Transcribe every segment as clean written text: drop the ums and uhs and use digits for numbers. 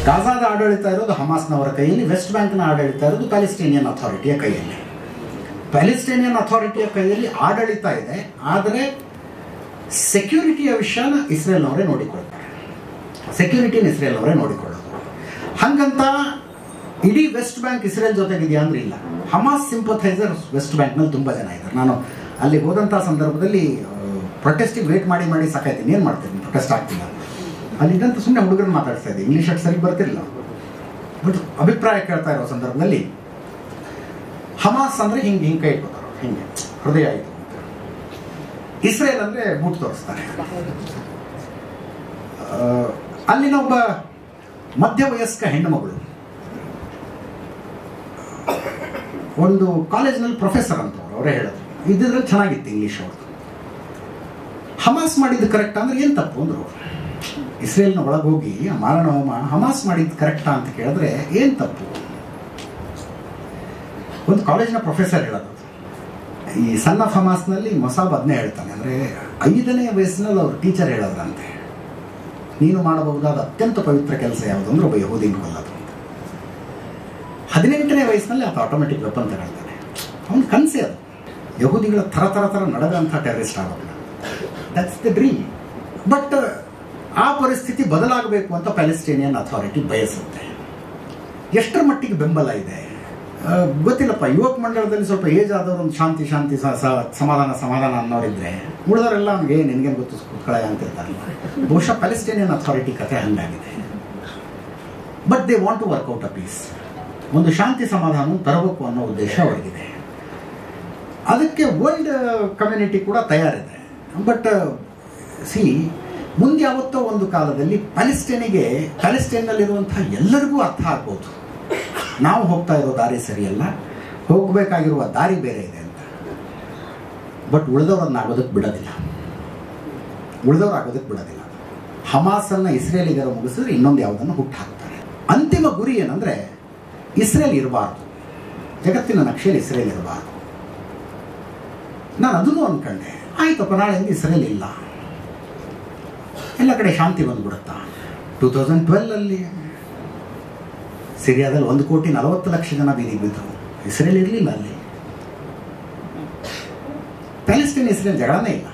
ಗಾಜಾದ ಆಡಳಿತ ಇರೋದು ಹಮಾಸ್ನವರ ಕೈಯಲ್ಲಿ, ವೆಸ್ಟ್ ಬ್ಯಾಂಕ್ನ ಆಡಳಿತ ಇರೋದು ಪ್ಯಾಲೆಸ್ಟೈನಿಯನ್ ಅಥಾರಿಟಿಯ ಕೈಯಲ್ಲಿ. ಪ್ಯಾಲೆಸ್ಟೈನಿಯನ್ ಅಥಾರಿಟಿಯ ಕೈಯಲ್ಲಿ ಆಡಳಿತ ಇದೆ, ಆದರೆ ಸೆಕ್ಯೂರಿಟಿಯ ವಿಷಯನ ಇಸ್ರೇಲ್ನವರೇ ನೋಡಿಕೊಳ್ತಾರೆ. ಸೆಕ್ಯೂರಿಟಿನ ಇಸ್ರೇಲ್ನವರೇ ನೋಡಿಕೊಳ್ಳೋದು. ಹಾಗಂತ ಇಡೀ ವೆಸ್ಟ್ ಬ್ಯಾಂಕ್ ಇಸ್ರೇಲ್ ಜೊತೆಗಿದೆಯಾ ಅಂದ್ರೆ ಇಲ್ಲ. ಹಮಾಸ್ ಸಿಂಪಥೈಸರ್ಸ್ ವೆಸ್ಟ್ ಬ್ಯಾಂಕ್ನಲ್ಲಿ ತುಂಬ ಜನ ಇದ್ದಾರೆ. ನಾನು ಅಲ್ಲಿ ಹೋದಂಥ ಸಂದರ್ಭದಲ್ಲಿ ಪ್ರೊಟೆಸ್ಟಿಗೆ ವೇಟ್ ಮಾಡಿ ಮಾಡಿ ಸಾಕಾಯ್ತೀನಿ. ಏನು ಮಾಡ್ತೀನಿ, ಪ್ರೊಟೆಸ್ಟ್ ಆಗ್ತಿಲ್ಲ. ಅಲ್ಲಿದ್ದಂತ ಸುಮ್ಮನೆ ಹುಡುಗರನ್ನ ಮಾತಾಡ್ತಾ ಇದ್ದೆ, ಇಂಗ್ಲೀಷ್ ಅಷ್ಟು ಸರಿ ಬರ್ತಿರಲಿಲ್ಲ. ಬಟ್ ಅಭಿಪ್ರಾಯ ಕೇಳ್ತಾ ಇರೋ ಸಂದರ್ಭದಲ್ಲಿ ಹಮಾಸ್ ಅಂದರೆ ಹಿಂಗೆ ಹಿಂಗೆ ಕೈ ಇಟ್ಕೋತಾರೆ, ಹಿಂಗೆ ಹೃದಯ ಆಯಿತು. ಇಸ್ರೇಲ್ ಅಂದರೆ ಬೂಟ್ ತೋರಿಸ್ತಾರೆ. ಅಲ್ಲಿನ ಒಬ್ಬ ಮಧ್ಯವಯಸ್ಕ ಹೆಣ್ಣುಮಗಳು ಒಂದು ಕಾಲೇಜ್ನಲ್ಲಿ ಪ್ರೊಫೆಸರ್ ಅಂತವ್ರು, ಅವರೇ ಹೇಳೋದು. ಇದ್ರಲ್ಲಿ ಚೆನ್ನಾಗಿತ್ತು ಇಂಗ್ಲೀಷ್ ಅವ್ರದ್ದು. ಹಮಾಸ್ ಮಾಡಿದ್ದು ಕರೆಕ್ಟ್ ಅಂದ್ರೆ ಏನು ತಪ್ಪು ಅಂದರು. ಇಸ್ರೇಲ್ನ ಒಳಗೆ ಹೋಗಿ ಮಾರಣ ಹೋಮ ಹಮಾಸ್ ಮಾಡಿದ್ದು ಕರೆಕ್ಟಾ ಅಂತ ಕೇಳಿದ್ರೆ ಏನು ತಪ್ಪು? ಒಂದು ಕಾಲೇಜ್ನ ಪ್ರೊಫೆಸರ್ ಹೇಳೋದು. ಈ ಸನ್ ಆಫ್ ಹಮಾಸ್ನಲ್ಲಿ ಮೊಸಾಬ್ ಅದನ್ನೇ ಹೇಳ್ತಾನೆ. ಅಂದರೆ 5ನೇ ವಯಸ್ಸಿನಲ್ಲಿ ಅವ್ರ ಟೀಚರ್ ಹೇಳೋದ್ರಂತೆ, ನೀನು ಮಾಡಬಹುದಾದ ಅತ್ಯಂತ ಪವಿತ್ರ ಕೆಲಸ ಯಾವುದು ಅಂದ್ರೆ ಒಬ್ಬ ಯಹೂದಿನ ಕೊಲ್ಲೋದು. 18ನೇ ವಯಸ್ಸಿನಲ್ಲಿ ಆತ ಆಟೋಮೆಟಿಕ್ ವೆಪನ್ ತಗೊಳ್ತಾನೆ. ಅವನ ಕನಸೇ ಅದು, ಯಹೂದಿಗಳ ಥರ ನಡೆದಂಥ ಟೆರರಿಸ್ಟ್ ಆಗೋದು. That's the dream. ಬಟ್ ಆ ಪರಿಸ್ಥಿತಿ ಬದಲಾಗಬೇಕು ಅಂತ ಪ್ಯಾಲೆಸ್ಟೈನಿಯನ್ ಅಥಾರಿಟಿ ಬಯಸುತ್ತೆ. ಎಷ್ಟರ ಮಟ್ಟಿಗೆ ಬೆಂಬಲ ಇದೆ ಗೊತ್ತಿಲ್ಲಪ್ಪ. ಯುವಕ ಮಂಡಳದಲ್ಲಿ ಸ್ವಲ್ಪ ಏಜ್ ಆದವರು ಒಂದು ಶಾಂತಿ ಸಮಾಧಾನ ಅನ್ನೋರಿದ್ರೆ ಉಳಿದವರೆಲ್ಲ ನಮಗೆ ನಿನಗೇನು ಗೊತ್ತು ಕೂತ್ಕೊಳ್ಳ ಅಂತಿರ್ತಾರಲ್ಲ. ಬಹುಶಃ ಪ್ಯಾಲೆಸ್ಟೈನಿಯನ್ ಅಥಾರಿಟಿ ಕಥೆ ಹಂಗಾಗಿದೆ. But they want to work out a peace. ಒಂದು ಶಾಂತಿ ಸಮಾಧಾನ ತರಬೇಕು ಅನ್ನೋ ಉದ್ದೇಶ ಅವರಿಗಿದೆ. ಅದಕ್ಕೆ ವರ್ಲ್ಡ್ ಕಮ್ಯುನಿಟಿ ಕೂಡ ತಯಾರಿದೆ. ಬಟ್ ಮುಂದೆ ಯಾವತ್ತೋ ಒಂದು ಕಾಲದಲ್ಲಿ ಪ್ಯಾಲೆಸ್ಟೈನ್ನಲ್ಲಿರುವಂಥ ಎಲ್ಲರಿಗೂ ಅರ್ಥ ಆಗ್ಬೋದು, ನಾವು ಹೋಗ್ತಾ ಇರೋ ದಾರಿ ಸರಿಯಲ್ಲ, ಹೋಗಬೇಕಾಗಿರುವ ದಾರಿ ಬೇರೆ ಇದೆ ಅಂತ. ಬಟ್ ಉಳಿದವ್ರನ್ನ ಆಗೋದಕ್ಕೆ ಬಿಡೋದಿಲ್ಲ. ಹಮಾಸನ್ನು ಇಸ್ರೇಲಿಗರು ಮುಗಿಸಿದ್ರೆ ಇನ್ನೊಂದು ಯಾವುದನ್ನು ಹುಟ್ಟು ಹಾಕ್ತಾರೆ. ಅಂತಿಮ ಗುರಿ ಏನಂದ್ರೆ ಇಸ್ರೇಲ್ ಇರಬಾರ್ದು, ಜಗತ್ತಿನ ನಕ್ಷೆಯಲ್ಲಿ ಇಸ್ರೇಲ್ ಇರಬಾರ್ದು. ನಾನು ಅದನ್ನು ಅಂದ್ಕೊಂಡೆ, ಆಯ್ತಪ್ಪ ನಾಳೆಯಿಂದ ಇಸ್ರೇಲ್ ಇಲ್ಲ, ಎಲ್ಲ ಕಡೆ ಶಾಂತಿ ಬಂದ್ಬಿಡುತ್ತಾ. 2012 ಸಿರಿಯಾದಲ್ಲಿ 1,40,00,000 ಜನ ಬೀದಿಗೆ ಬಿದ್ದರು. ಇಸ್ರೇಲ್ ಇರಲಿಲ್ಲ ಅಲ್ಲಿ. ಪ್ಯಾಲೆಸ್ಟೈನ್ ಇಸ್ರೇಲ್ ಜಗಳನೇ ಇಲ್ಲ.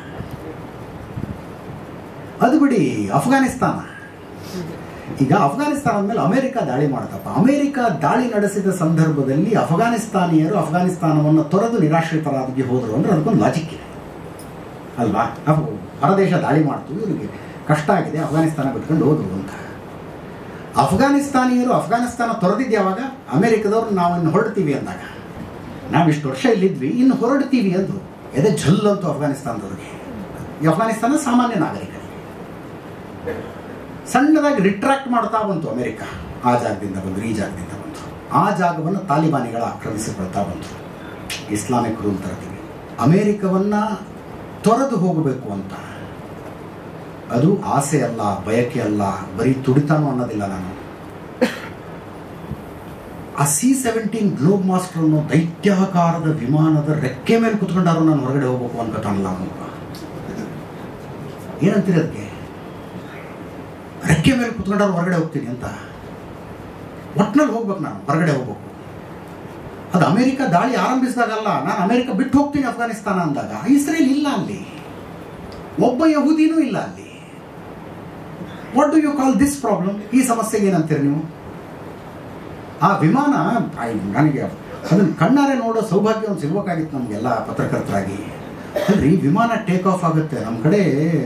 ಅದು ಬಿಡಿ, ಅಫ್ಘಾನಿಸ್ತಾನ. ಈಗ ಅಫ್ಘಾನಿಸ್ತಾನದ ಮೇಲೆ ಅಮೆರಿಕ ದಾಳಿ ಮಾಡ್ತಪ್ಪ. ಅಮೆರಿಕ ದಾಳಿ ನಡೆಸಿದ ಸಂದರ್ಭದಲ್ಲಿ ಅಫ್ಘಾನಿಸ್ತಾನಿಯರು ಅಫ್ಘಾನಿಸ್ತಾನವನ್ನು ತೊರೆದು ನಿರಾಶ್ರಿತರಾಗಿ ಹೋದರು ಅಂದ್ರೆ ಅದಕ್ಕೊಂದು ಲಾಜಿಕ್ ಇದೆ ಅಲ್ವಾ? ಹೊರದೇಶ ದಾಳಿ ಮಾಡ್ತು, ಇವರಿಗೆ ಕಷ್ಟ ಆಗಿದೆ, ಅಫ್ಘಾನಿಸ್ತಾನ ಬಿಟ್ಕೊಂಡು ಹೋದ್ರು ಅಂತ. ಅಫ್ಘಾನಿಸ್ತಾನಿಯರು ಅಫ್ಘಾನಿಸ್ತಾನ ತೊರೆದಿದ್ದು ಯಾವಾಗ? ಅಮೆರಿಕದವ್ರು ನಾವು ಇನ್ನು ಹೊರಡ್ತೀವಿ ಅಂದಾಗ. ನಾವು ಇಷ್ಟು ವರ್ಷ ಇಲ್ಲಿದ್ವಿ, ಇನ್ನು ಹೊರಡ್ತೀವಿ ಅಂದರು. ಎದೆ ಜಲ್ಲಂತೂ ಅಫ್ಘಾನಿಸ್ತಾನದವ್ರಿಗೆ. ಅಫ್ಘಾನಿಸ್ತಾನ ಸಾಮಾನ್ಯ ನಾಗರಿಕರಿಗೆ ಸಣ್ಣದಾಗಿ ರಿಟ್ರಾಕ್ಟ್ ಮಾಡ್ತಾ ಬಂತು ಅಮೆರಿಕ. ಆ ಜಾಗದಿಂದ ಬಂದರು, ಈ ಜಾಗದಿಂದ ಬಂತು. ಆ ಜಾಗವನ್ನು ತಾಲಿಬಾನಿಗಳ ಆಕ್ರಮಿಸಿಕೊಳ್ತಾ ಬಂತು. ಇಸ್ಲಾಮಿಕ್ ರೂಲ್ ತರ್ತೀವಿ. ಅಮೆರಿಕವನ್ನು ತೊರೆದು ಹೋಗಬೇಕು ಅಂತ ಅದು ಆಸೆ ಅಲ್ಲ, ಬಯಕೆ ಅಲ್ಲ, ಬರೀ ತುಡಿತಾನೂ ಅನ್ನೋದಿಲ್ಲ ನಾನು. ಆ C-17 ಗ್ಲೋಬ್ ಮಾಸ್ಟರ್ ಅನ್ನೋ ದೈತ್ಯಾಕಾರದ ವಿಮಾನದ ರೆಕ್ಕೆ ಮೇಲೆ ಕುತ್ಕೊಂಡಾರು ನಾನು ಹೊರಗಡೆ ಹೋಗ್ಬೇಕು ಅನ್ಕೋತಾನಲ್ಲ ಅವನು. ಏನಂತೀರಿ ಅದಕ್ಕೆ? ರೆಕ್ಕೆ ಮೇಲೆ ಕುತ್ಕೊಂಡಾರು ಹೊರಗಡೆ ಹೋಗ್ತೀನಿ ಅಂತ. ಒಟ್ಟಿನಲ್ಲಿ ಹೋಗ್ಬೇಕು, ನಾನು ಹೊರಗಡೆ ಹೋಗ್ಬೇಕು. ಅದು ಅಮೆರಿಕ ದಾಳಿ ಆರಂಭಿಸಿದಾಗಲ್ಲ, ನಾನು ಅಮೆರಿಕ ಬಿಟ್ಟು ಹೋಗ್ತೀನಿ ಅಫ್ಘಾನಿಸ್ತಾನ ಅಂದಾಗ ಇಸ್ರೇಲ್ ಇಲ್ಲ ಅಲ್ಲಿ, ಒಬ್ಬ ಯಹೂದಿನೂ ಇಲ್ಲ ಅಲ್ಲಿ. What do you call this problem? ಈ ಸಮಸ್ಯೆಗೆ ಏನಂತೀರಿ ನೀವು? ಆ ವಿಮಾನ ನನಗೆ ಅದನ್ನು ಕಣ್ಣಾರೆ ನೋಡೋ ಸೌಭಾಗ್ಯ ಒಂದು ಸಿಗ್ಬೇಕಾಗಿತ್ತು ನಮಗೆಲ್ಲ ಪತ್ರಕರ್ತರಾಗಿ. ಅಲ್ರಿ, ವಿಮಾನ ಟೇಕ್ ಆಫ್ ಆಗುತ್ತೆ. ನಮ್ಮ ಕಡೆ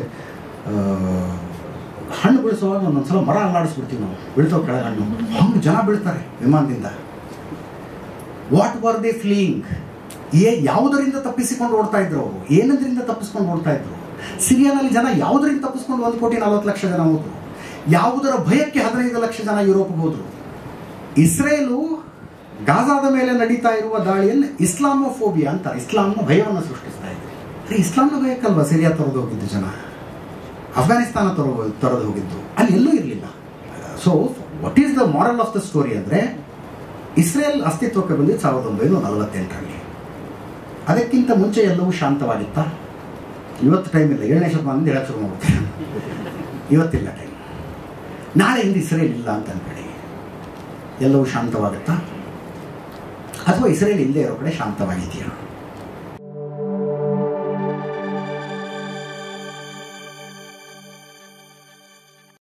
ಹಣ್ಣು ಬೀಳಿಸುವಾಗ ಒಂದೊಂದ್ಸಲ ಮರ ಅಲ್ಲಾಡಿಸ್ಬಿಡ್ತೀವಿ ನಾವು, ಬೀಳ್ತಾವ ಕೆಳಗೆ ಹಣ್ಣು. ಹಣ್ಣು ಜನ ಬೀಳ್ತಾರೆ ವಿಮಾನದಿಂದ. What were they fleeing? ಯಾವುದರಿಂದ ತಪ್ಪಿಸಿಕೊಂಡು ಓಡ್ತಾ ಇದ್ರು ಅವರು? ಏನದ್ರಿಂದ ತಪ್ಪಿಸ್ಕೊಂಡು ಓಡ್ತಾ ಇದ್ರು? ಸಿರಿಯಾನಲ್ಲಿ ಜನ ಯಾವುದರಿಂದ ತಪ್ಪಿಸ್ಕೊಂಡು 1,40,00,000 ಜನ ಹೋದ್ರು? ಯಾವುದರ ಭಯಕ್ಕೆ 15 ಲಕ್ಷ ಜನ ಯುರೋಪ್ಗೆ ಹೋದ್ರು? ಇಸ್ರೇಲು ಗಾಜಾದ ಮೇಲೆ ನಡೀತಾ ಇರುವ ದಾಳಿಯನ್ನು ಇಸ್ಲಾಮೋಫೋಬಿಯಾ ಅಂತಾರೆ. ಇಸ್ಲಾಂನ ಭಯವನ್ನು ಸೃಷ್ಟಿಸ್ತಾ ಇದೆ. ಇಸ್ಲಾಂನ ಭಯಕ್ಕಲ್ವಾ ಸಿರಿಯಾ ತೊರೆದು ಹೋಗಿದ್ದು ಜನ, ಅಫ್ಘಾನಿಸ್ತಾನ ತೊರೆದು ಹೋಗಿದ್ದು? ಅಲ್ಲಿ ಎಲ್ಲೂ ಇರಲಿಲ್ಲ. So what is the moral of the story ಅಂದರೆ, ಇಸ್ರೇಲ್ ಅಸ್ತಿತ್ವಕ್ಕೆ ಬಂದಿದ್ದು 1948ರಲ್ಲಿ. ಅದಕ್ಕಿಂತ ಮುಂಚೆ ಎಲ್ಲವೂ ಶಾಂತವಾಗಿತ್ತ? ಇವತ್ತು ಟೈಮ್ ಇಲ್ಲ. 7ನೇ ಶತಮಾನದಿಂದ ಹೇಳಕ್ಕೆ ಶುರು ಮಾಡ್ತೇನೆ. ಇವತ್ತಿಲ್ಲ ಟೈಮ್. ನಾಳೆಯಿಂದ ಇಸ್ರೇಲ್ ಇಲ್ಲ ಅಂತ ಅನ್ಬೇಡಿ. ಎಲ್ಲವೂ ಶಾಂತವಾಗುತ್ತಾ? ಅಥವಾ ಇಸ್ರೇಲ್ ಇಲ್ಲದೆ ಇರೋ ಕಡೆ ಶಾಂತವಾಗಿದೆಯಾ?